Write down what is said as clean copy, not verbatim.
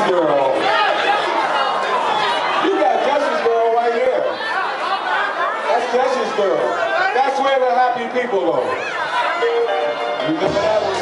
girl. You got Jesse's girl right here. That's Jesse's girl. That's where the happy people go. You remember that one?